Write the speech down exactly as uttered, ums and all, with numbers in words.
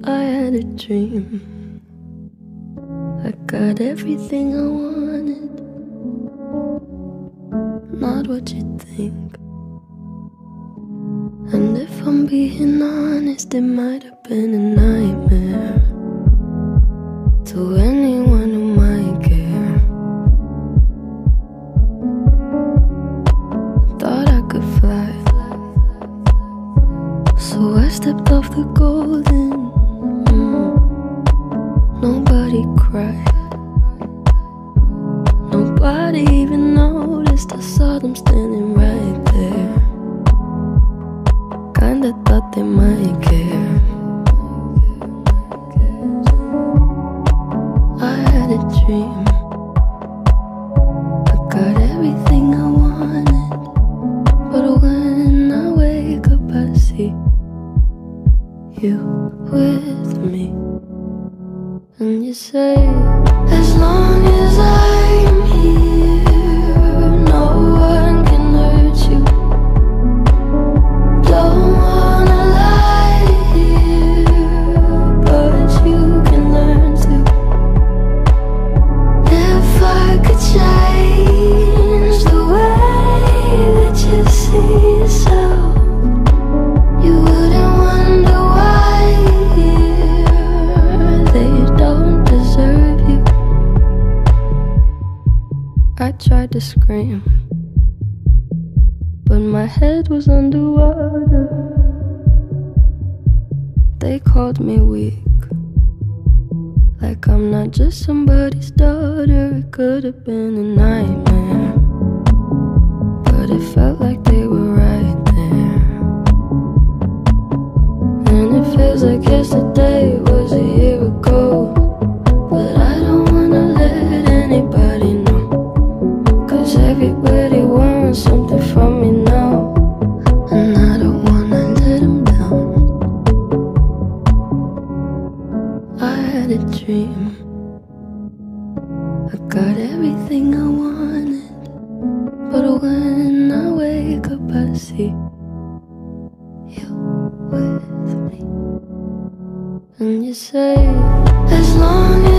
I had a dream. I got everything I wanted, not what you think. And if I'm being honest, it might have been a nightmare to anyone who might care. Thought I could fly, so I stepped off the golden. mm. Nobody cried, nobody even noticed. I saw them standing right there. Kinda thought they might care. I had a dream. I got everything I wanted, but when I wake up I see you with me. And you say, as long as I'm here, no one can hurt you. Don't wanna lie here, but you can learn to. If I could change the way that you see yourself, you wouldn't wonder why they don't deserve you. I tried to scream, but my head was underwater. They called me weak, like I'm not just somebody's daughter. It could have been a nightmare, but it felt like they were right there. And it feels like yesterday was a year ago, but I don't wanna let anybody know, 'cause everybody wants something from me now, and I don't wanna let them down. I had a dream. I got everything I wanted, but when I wake up I see you with me. And you say, as long as